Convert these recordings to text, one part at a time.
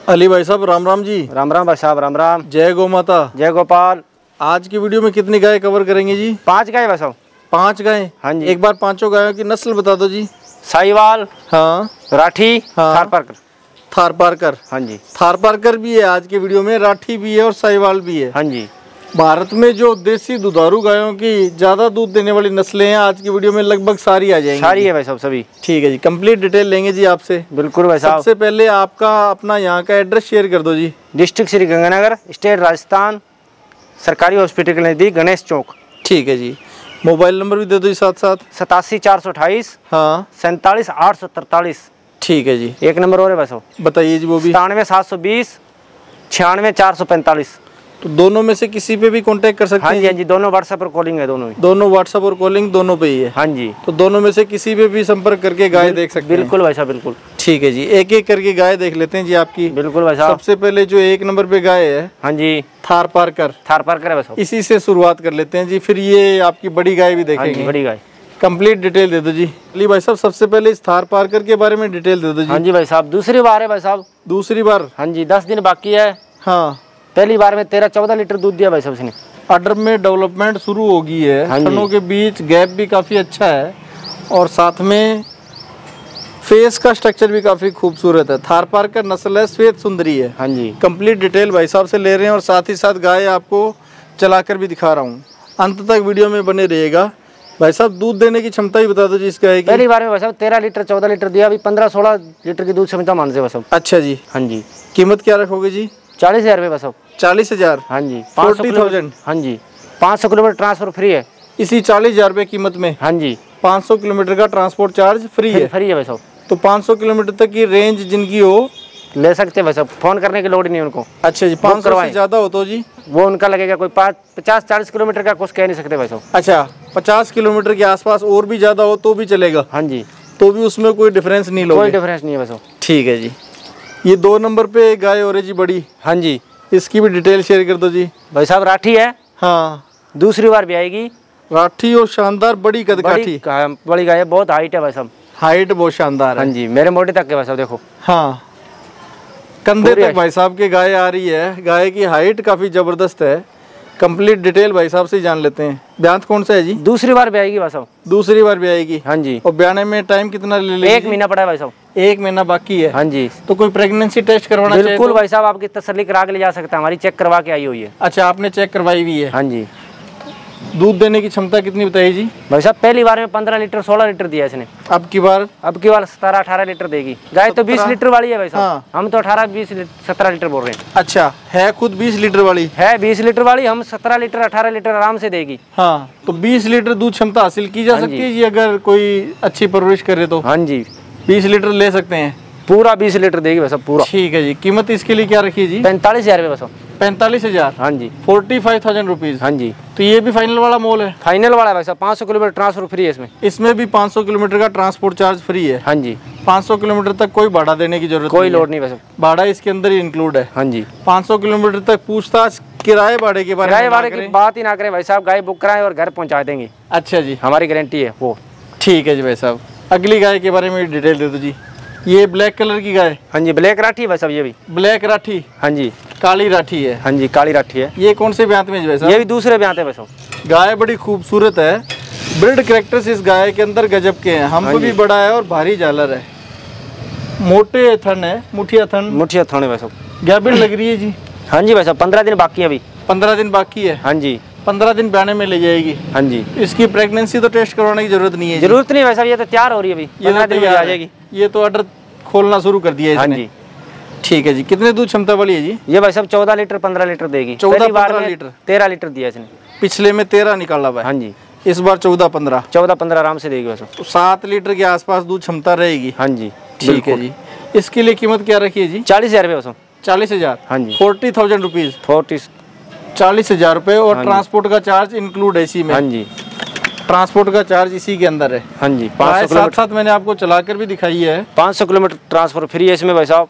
अली भाई साहब राम राम जी। राम राम भाई साहब, राम राम। जय गौ माता। जय गोपाल। आज की वीडियो में कितनी गाय कवर करेंगे जी? 5 गाय भाई साहब। 5 गाय? हाँ जी। एक बार पांचों गायों की नस्ल बता दो जी। साहिवाल, हाँ, राठी, हाँ, थारपारकर। थारपारकर। हाँ जी। थारपारकर भी है आज की वीडियो में, राठी भी है और साहिवाल भी है। हाँ जी। भारत में जो देसी दुधारू गायों की ज्यादा दूध देने वाली नस्लें हैं आज की वीडियो में लगभग सारी आ जाएंगी। सारी है भाई साहब, सभी। ठीक है जी, कंप्लीट डिटेल लेंगे जी आपसे। बिल्कुल भाई साहब। सबसे पहले आपका अपना यहाँ का एड्रेस शेयर कर दो जी। डिस्ट्रिक्ट श्री गंगानगर, स्टेट राजस्थान, सरकारी हॉस्पिटल के नजदीक, गणेश चौक। ठीक है जी, मोबाइल नंबर भी दे दो जी साथ साथ। 87 428, हाँ, 47 843। ठीक है जी। एक नंबर और है भाई साहब, बताइए जी वो भी। 97 720 96 445। तो दोनों में से किसी पे भी कांटेक्ट कर सकते हैं? हाँ जी, हाँ जी, दोनों व्हाट्सएप पर कॉलिंग है, दोनों ही। दोनों व्हाट्सएप और कॉलिंग दोनों पे ही है? हाँ जी। तो दोनों में से किसी पे भी संपर्क करके गाय देख सकते हैं? बिल्कुल भाई साहब, बिल्कुल। ठीक है जी, एक एक करके गाय देख लेते हैं जी आपकी। बिल्कुल भाई साहब। सबसे पहले जो 1 नंबर पे गाय है, हाँ जी, थारपारकर। थारपारकर है भाई साहब। इसी से शुरुआत कर लेते हैं जी, फिर ये आपकी बड़ी गाय भी हाँ जी, देखेंगे। बड़ी गाय। कंप्लीट डिटेल दे दो जी। अली भाई साहब सबसे पहले इस थारपारकर के बारे में डिटेल दे दो जी। हाँ जी भाई साहब, दूसरी बार है भाई साहब। दूसरी बार? हाँ जी, 10 दिन बाकी है। हाँ, पहली बार में 13-14 लीटर दूध दिया भाई साहब इसने। अडर में डेवलपमेंट शुरू हो गई है। हाँ जी। थनों के बीच गैप भी काफ़ी अच्छा है और साथ में फेस का स्ट्रक्चर भी काफ़ी खूबसूरत है। थारपारकर नस्ल है, श्वेत सुंदरी है। हाँ जी। कंप्लीट डिटेल भाई साहब से ले रहे हैं और साथ ही साथ गाय आपको चलाकर भी दिखा रहा हूँ। अंत तक वीडियो में बने रहिएगा। भाई साहब दूध देने की क्षमता ही बता दो जी इस गाय की। पहली बार में भाई साहब 13 लीटर 14 लीटर दिया, अभी 15-16 लीटर की दूध क्षमता मान से भाई साहब। अच्छा जी। हाँ जी। कीमत क्या रखोगे जी? 40,000 रुपये भाई साहब। 40,000? हाँ जी। 40,000? हाँ जी। 500 किलोमीटर ट्रांसफर फ्री है इसी 40,000 रुपये कीमत में? हाँ जी। 500 किलोमीटर का ट्रांसपोर्ट चार्ज फ्री है? फ्री है भाई साहब। तो 500 किलोमीटर तक की रेंज जिनकी हो ले सकते हैं भाई साहब, फोन करने की लोड नहीं है उनको। अच्छा जी। 500 से ज़्यादा हो तो जी वो उनका लगेगा कोई 50-40 किलोमीटर का, कुछ कह नहीं सकते भाई साहब। अच्छा, 50 किलोमीटर के आसपास और भी ज़्यादा हो तो भी चलेगा? हाँ जी। तो भी उसमें कोई डिफरेंस नहीं लोगे? कोई डिफरेंस नहीं है भाई साहब। ठीक है जी। ये 2 नंबर पे गाय हो रही जी बड़ी। हाँ जी। इसकी भी डिटेल शेयर कर दो जी। भाई साहब राठी है। हाँ, दूसरी बार भी आएगी। राठी और शानदार बड़ी कदकाठी। बड़ी गाय है, बहुत हाइट है भाई साहब। हाइट बहुत शानदार है। हाँ जी, मेरे मोटे तक के भाई साहब देखो। हाँ, कंधे तक भाई साहब के गाय आ रही है। गाय की हाइट काफ़ी ज़बरदस्त है। कंप्लीट डिटेल भाई साहब से जान लेते हैं। ब्यांत कौन सा है जी? दूसरी बार भी आएगी भाई साहब। दूसरी बार भी आएगी? हाँ जी। और ब्याने में टाइम कितना ले लेगी? 1 महीना पड़ा है भाई साहब। 1 महीना बाकी है? हाँ जी। तो कोई प्रेगनेंसी टेस्ट करवाना चाहिए? बिल्कुल भाई साहब, आपकी तसल्ली करा के ले जा सकता है, हमारी चेक करवा के आई हुई है। अच्छा, आपने चेक करवाई हुई है? हाँ जी। दूध देने की क्षमता कितनी बताइए जी? भाई साहब पहली बार में 15 लीटर 16 लीटर दिया इसने। अब की बार? अब की बार 17-18 लीटर देगी। गाय तो 20 लीटर वाली है भाई साहब। हाँ। हम तो 18-20-17 लीटर बोल रहे हैं। अच्छा, है खुद 20 लीटर वाली? है 20 लीटर वाली, हम 17 लीटर 18 लीटर आराम से देगी। हाँ, तो 20 लीटर दूध क्षमता हासिल की जा सकती है जी अगर कोई अच्छी परवरिश करे तो? हाँ जी। 20 लीटर ले सकते हैं? पूरा 20 लीटर देगी भाई साहब, पूरा। ठीक है जी। कीमत इसके लिए क्या रखी है जी? 45,000 रुपये भाई साहब। 45,000? हाँ जी। 45,000 रुपीज़? हाँ जी। तो ये भी फाइनल वाला मोल है? फाइनल वाला है भाई साहब। 500 किलोमीटर ट्रांसफर फ्री है इसमें। इसमें भी 500 किलोमीटर का ट्रांसपोर्ट चार्ज फ्री है? हाँ जी। 500 किलोमीटर तक कोई भाड़ा देने की जरूरत कोई लोड नहीं भाई साहब। भाड़ा इसके अंदर ही इंक्लूड है? हाँ जी। 500 किलोमीटर तक पूछताछ किराए भाड़े के बारे में? किराए भाड़े की बात ही ना करें भाई साहब, गाय बुक कराएं और घर पहुंचा देंगे। अच्छा जी, हमारी गारंटी है वो। ठीक है जी भाई साहब। अगली गाय के बारे में डिटेल दे दो जी। ये ब्लैक कलर की गाय? हाँ जी, ब्लैक राठी भाई साहब। ये भी ब्लैक राठी? हाँ जी। काली राठी है? हाँ जी, काली राठी है। ये कौन से ब्यांत में जी भाई साहब? ये भी दूसरे ब्यांत है भाई साहब। गाय बड़ी खूबसूरत है। ब्रिड कैरेक्टर्स इस गाय के अंदर गजब के हैं। हमको भी बड़ा है और भारी झालर है। मोटे थन है, मुठिया थन। मुठिया थन है भाई साहब। गैबिन लग रही है जी? हाँ जी भाई साहब, 15 दिन बाकी है अभी। 15 दिन बाकी है? हाँ जी। 15 दिन ब्याने में ले जाएगी? हाँ जी। इसकी प्रेगनेंसी तो टेस्ट करवाने की जरूरत नहीं है? जरूरत नहीं भाई साहब, ये तो तैयार हो रही है अभी। 15 दिन में आ जाएगी। ये तो ऑर्डर खोलना शुरू कर दिया है हाँ इसने? जी। ठीक है जी। कितने दूध क्षमता वाली है जी? ये भाई साहब 14 लीटर 15 लीटर देगी। 14-15 लीटर? 13 लीटर दिया इसने। पिछले में 13 निकाला हुआ है? हाँ जी। इस बार 14-15? 14-15 आराम से देगी भाई साहब। तो 7 लीटर के आसपास दूध क्षमता रहेगी? हाँ जी। ठीक है जी। इसके लिए कीमत क्या रखी है जी? 40,000 रुपये भाई साहब। 40,000? हाँ जी। 40,000 रुपीज़? 40,000 रुपये और ट्रांसपोर्ट का चार्ज इंक्लूड है इसी में? हाँ जी। ट्रांसपोर्ट का चार्ज इसी के अंदर है? हाँ जी। 500 किलोमीटर साथ मैंने आपको चलाकर भी दिखाई है। 500 किलोमीटर ट्रांसफर फ्री है इसमें भाई साहब।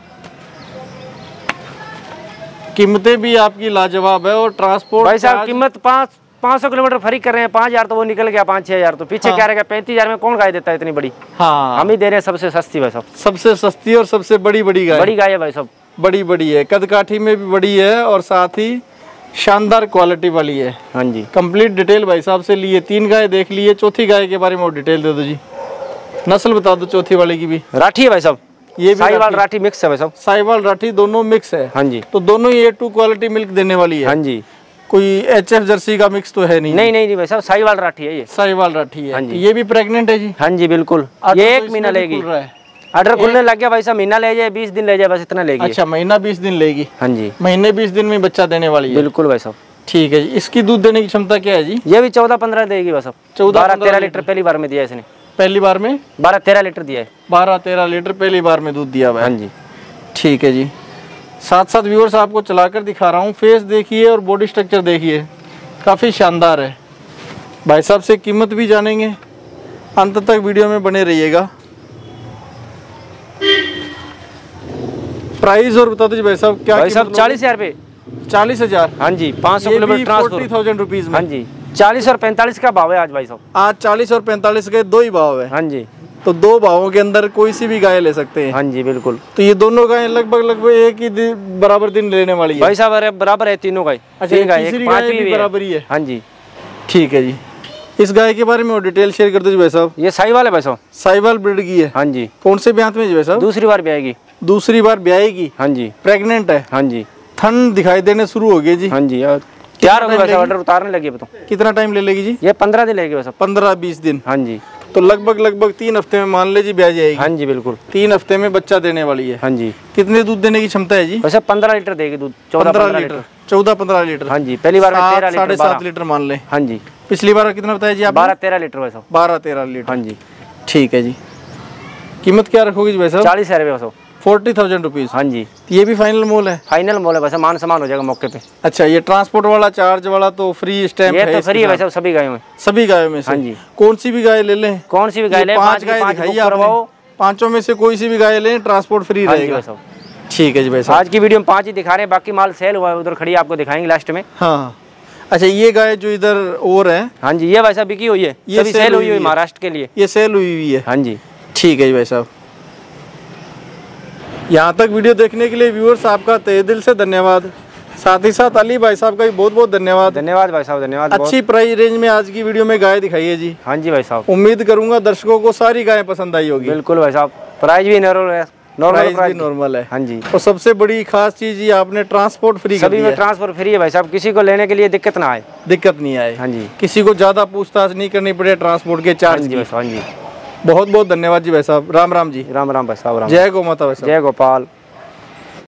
कीमतें भी आपकी लाजवाब है और ट्रांसपोर्ट भाई साहब कीमत 500 किलोमीटर फ्री कर रहे हैं। 5,000 तो वो निकल गया, 5-6 हज़ार तो पीछे क्या रहेगा। 35,000 में कौन गाय देता है इतनी बड़ी? हाँ, हम ही दे रहे हैं सबसे सस्ती भाई साहब। सबसे सस्ती और सबसे बड़ी गाय? बड़ी गाय है भाई साहब। बड़ी बड़ी है, कदकाठी में भी बड़ी है और साथ ही शानदार क्वालिटी वाली है। हाँ जी, कंप्लीट डिटेल भाई साहब से लिए। 3 गाय देख लिए, चौथी गाय के बारे में और डिटेल दे दो जी। नस्ल बता दो चौथी वाले की भी। राठी है भाई साहब, ये भी साहिवाल राठी मिक्स है भाई साहब। साहिवाल राठी दोनों मिक्स है। हाँ जी, तो दोनों ही A2 क्वालिटी मिल्क देने वाली है। हाँ जी, कोई HF जर्सी का मिक्स तो है नहीं? नहीं भाई साहब, साहिवाल राठी है ये। साहिवाल राठी है। हाँ जी। ये भी प्रेग्नेंट है जी? हाँ जी बिल्कुल, ऑर्डर ये तो 1 इसमें महीना भी लेगी। खुल रहा है। ऑर्डर खुलने लग गया भाई साहब, महीना ले जाए 20 दिन ले जाए, बस इतना लेगी। अच्छा, महीना 20 दिन लेगी। हाँ जी, महीने 20 दिन में बच्चा देने वाली है। बिल्कुल भाई साहब। ठीक है जी। इसकी दूध देने की क्षमता क्या है जी? ये भी 14-15 देगी बस। 12-13 लीटर पहली बार में दिया इसने। पहली बार में 12-13 लीटर दिया है। 12-13 लीटर पहली बार में दूध दिया हुआ है। हाँ जी, ठीक है जी। साथ साथ व्यूअर्स आपको चलाकर दिखा रहा हूँ। फेस देखिए और बॉडी स्ट्रक्चर देखिए, काफ़ी शानदार है। भाई साहब से कीमत भी जानेंगे, अंत तक वीडियो में बने रहिएगा। प्राइस और बता दीजिए भाई साहब क्या? भाई साहब 40,000 रुपये। 40,000? हाँ जी, 500 किलोमीटर ट्रांसपोर्ट। 40,000 रुपीज़ में? हाँ जी, 40 और 45 का भाव है आज भाई साहब। आज 40 और 45 के 2 ही भाव है। हाँ जी, तो 2 भावों के अंदर कोई सी भी गाय ले सकते हैं। हाँ जी बिल्कुल। तो ये दोनों गाय लगभग एक ही बराबर दिन लेने वाली है भाई साहब? अरे बराबर है तीनों गाय। अच्छा, तीन गाय, तीसरी एक गाय पांचवी भी भी बराबर ही है। हाँ जी, ठीक है जी। इस गाय के बारे में और डिटेल शेयर कर दीजिए भाई साहब। ये साहिवाल है भाई साहब। साहिवाल ब्रीड की है। हाँ जी। कौन से ब्यात में जी भाई साहब? दूसरी बार भी आएगी। दूसरी बार ब्याएगी। हाँ जी, प्रेग्नेंट है। हाँ जी, थन दिखाई देने शुरू हो गए जी। हाँ जी, और तैयार हो गया भाई साहब, ऑर्डर उतारने लगी बताओ। कितना टाइम ले लेगी जी? ये 15 दिन लगेगी बस। 15-20 दिन। हाँ जी, तो लगभग 3 हफ्ते में मान लीजिए ब्याह जाएगी। हाँ जी बिल्कुल, 3 हफ्ते में बच्चा देने वाली है। हाँ जी। कितने दूध देने की क्षमता है जी? वैसे 15 लीटर देगी दूध। 15 लीटर। 14-15 लीटर। हाँ जी, पहली बार में 13 लीटर। 7.5 लीटर मान लें। हाँ जी, पिछली बार कितना बताया जी आप? 12-13 लीटर भाई साहब। 12-13 लीटर। हाँ जी। ठीक है जी। कीमत क्या रखोगे जी भाई साहब? 40,000 रुपये बस। 40,000 रुपीज़। हाँ जी, ये भी फाइनल मोल है? फाइनल मोल है वैसे, मान सम्मान हो जाएगा मौके पे। अच्छा, ये ट्रांसपोर्ट वाला चार्ज वाला तो फ्री स्टैम्प ये है? तो फ्री है वैसे सभी गायों में। सभी गायों में से? हाँ जी। कौन सी भी गाय ले लें? कौन सी भी गाय ले, 5 गाय दिखाई आपने, 5 में से कोई सी भी गाय लें, ट्रांसपोर्ट फ्री रहेगा। ठीक है जी भाई साहब। आज की वीडियो में 5 ही दिखा रहे हैं, बाकी माल सेल हुआ है, उधर खड़ी आपको दिखाएंगे लास्ट में। हाँ। अच्छा, ये गाय जो इधर और है? हाँ जी, ये भाई साहब बिकी हुई है, ये सेल हुई है महाराष्ट्र के लिए। ये सेल हुई है? हाँ जी। ठीक है जी भाई साहब। यहाँ तक वीडियो देखने के लिए व्यूअर्स आपका तहे दिल से धन्यवाद। साथ ही साथ अली भाई साहब का भी बहुत बहुत धन्यवाद। धन्यवाद भाई साहब, धन्यवाद। अच्छी प्राइस रेंज में आज की वीडियो में गाय दिखाई है जी। हाँ जी भाई साहब, उम्मीद करूंगा दर्शकों को सारी गायें पसंद आई होगी। बिल्कुल भाई साहब, प्राइस भी नॉर्मल है। हाँ जी। और सबसे बड़ी खास चीज ये आपने ट्रांसपोर्ट फ्री सभी में ट्रांसपोर्ट फ्री है भाई साहब, किसी को लेने के लिए दिक्कत ना आए। दिक्कत नहीं आए। हाँ जी। किसी को ज्यादा पूछताछ नहीं करनी पड़े ट्रांसपोर्ट के चार्ज की। हाँ जी। बहुत बहुत धन्यवाद जी भाई साहब। राम राम जी। राम राम भाई साहब। जय गौ माता भाई साहब। जय गोपाल।